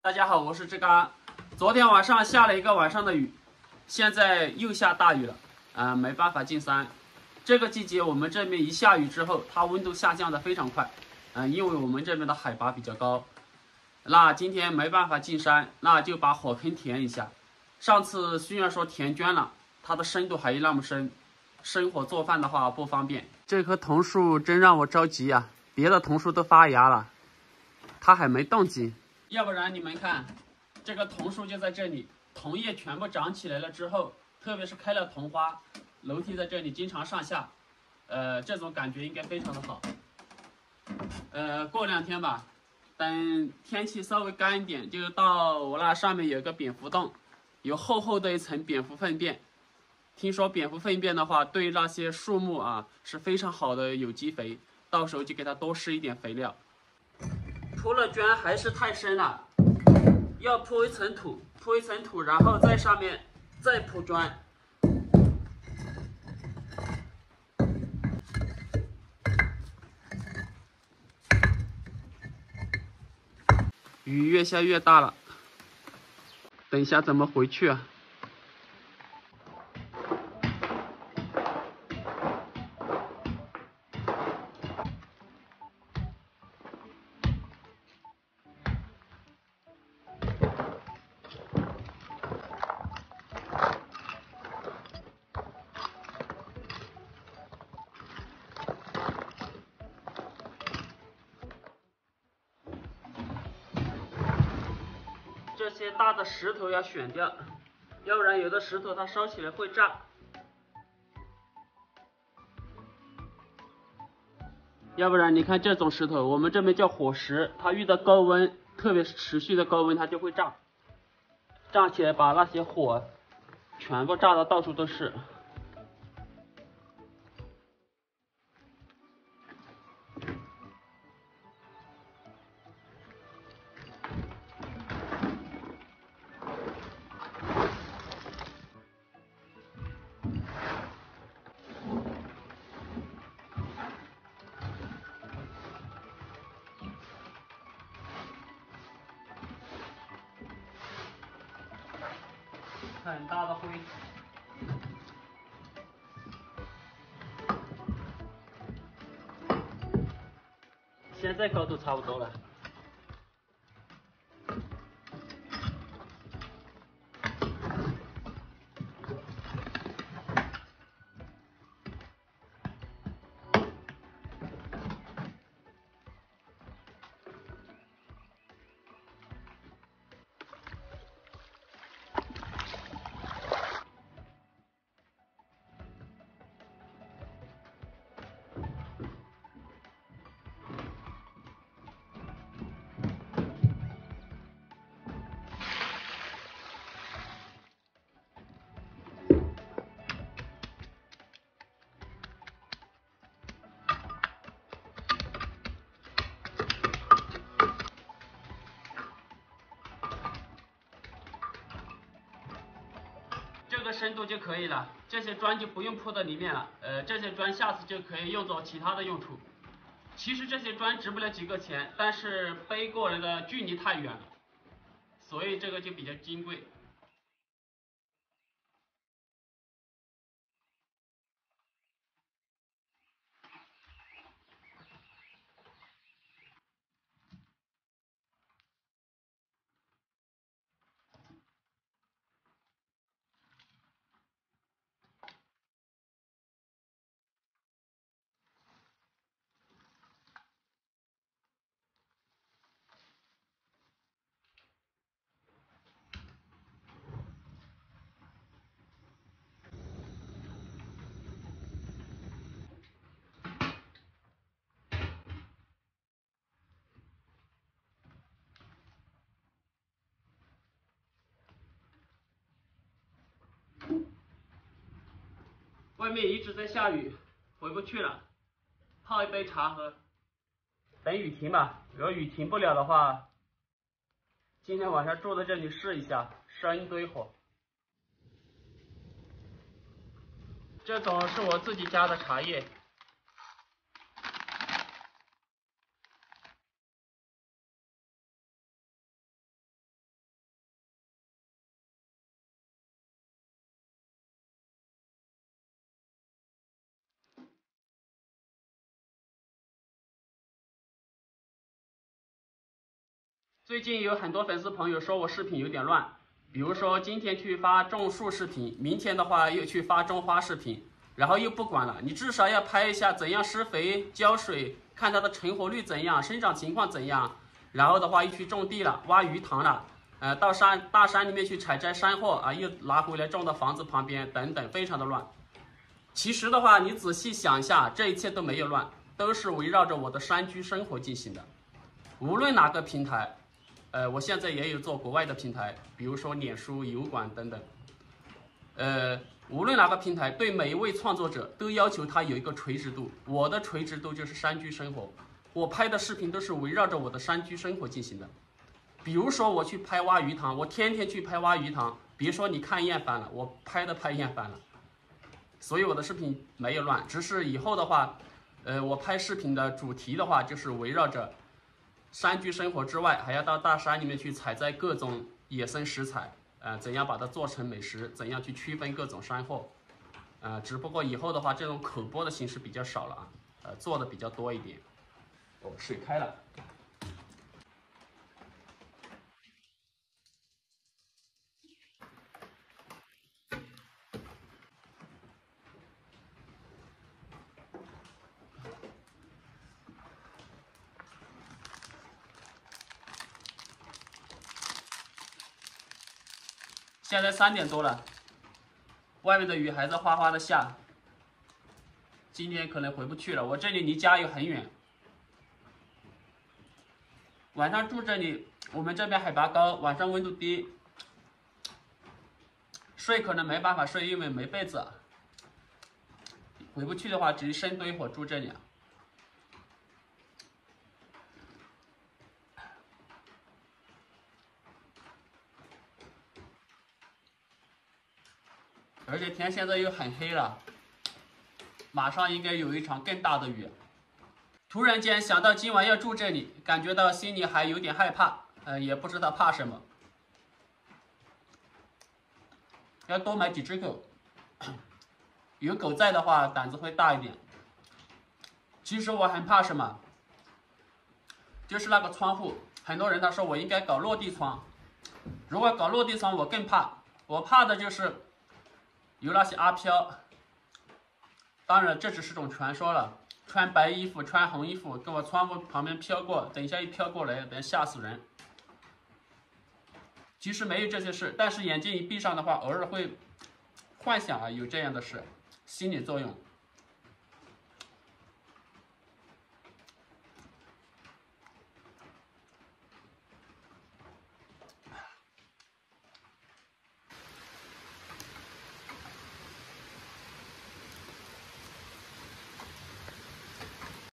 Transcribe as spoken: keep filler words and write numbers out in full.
大家好，我是志刚。昨天晚上下了一个晚上的雨，现在又下大雨了，啊、呃，没办法进山。这个季节我们这边一下雨之后，它温度下降的非常快，嗯、呃，因为我们这边的海拔比较高。那今天没办法进山，那就把火坑填一下。上次虽然说填捐了，它的深度还那么深，生火做饭的话不方便。这棵桐树真让我着急呀、啊，别的桐树都发芽了，它还没动静。要不然你们看，这个桐树就在这里，桐叶全部长起来了之后，特别是开了桐花，楼梯在这里经常上下，呃，这种感觉应该非常的好。呃，过两天吧，等天气稍微干一点，就到我那上面有个蝙蝠洞，有厚厚的一层蝙蝠粪便。听说蝙蝠粪便的话，对那些树木啊是非常好的有机肥，到时候就给它多施一点肥料。铺了砖还是太深了，要铺一层土，铺一层土，然后在上面再铺砖。雨越下越大了，等一下怎么回去啊？这些大的石头要选掉，要不然有的石头它烧起来会炸。要不然你看这种石头，我们这边叫火石，它遇到高温，特别是持续的高温，它就会炸，炸起来把那些火全部炸得到处都是。很大的灰。现在高度差不多了。这个深度就可以了，这些砖就不用铺到里面了。呃，这些砖下次就可以用作其他的用处。其实这些砖值不了几个钱，但是背过来的距离太远了，所以这个就比较金贵。外面一直在下雨，回不去了，泡一杯茶喝，等雨停吧。如果雨停不了的话，今天晚上住在这里试一下，生一堆火。这种是我自己家的茶叶。 最近有很多粉丝朋友说我视频有点乱，比如说今天去发种树视频，明天的话又去发种花视频，然后又不管了，你至少要拍一下怎样施肥、浇水，看它的成活率怎样，生长情况怎样，然后的话又去种地了，挖鱼塘了，呃，到山大山里面去采摘山货啊，又拿回来种到房子旁边，等等，非常的乱。其实的话，你仔细想一下，这一切都没有乱，都是围绕着我的山居生活进行的，无论哪个平台。呃，我现在也有做国外的平台，比如说脸书、油管等等。呃，无论哪个平台，对每一位创作者都要求他有一个垂直度。我的垂直度就是山居生活，我拍的视频都是围绕着我的山居生活进行的。比如说我去拍挖鱼塘，我天天去拍挖鱼塘，别说你看厌烦了，我拍的拍厌烦了。所以我的视频没有乱，只是以后的话，呃，我拍视频的主题的话，就是围绕着山居生活之外，还要到大山里面去采摘各种野生食材，呃，怎样把它做成美食，怎样去区分各种山货，呃，只不过以后的话，这种口播的形式比较少了啊，呃，做的比较多一点。哦，水开了。现在三点多了，外面的雨还在哗哗的下。今天可能回不去了，我这里离家又很远。晚上住这里，我们这边海拔高，晚上温度低，睡可能没办法睡，因为没被子。回不去的话，直接生堆火住这里。而且天现在又很黑了，马上应该有一场更大的雨。突然间想到今晚要住这里，感觉到心里还有点害怕，呃，也不知道怕什么。要多买几只狗，有狗在的话，胆子会大一点。其实我很怕什么，就是那个窗户，很多人他说我应该搞落地窗，如果搞落地窗，我更怕。我怕的就是有那些阿飘，当然这只是种传说了。穿白衣服、穿红衣服，跟我窗户旁边飘过，等一下一飘过来，等吓死人。其实没有这些事，但是眼睛一闭上的话，偶尔会幻想啊有这样的事，心理作用。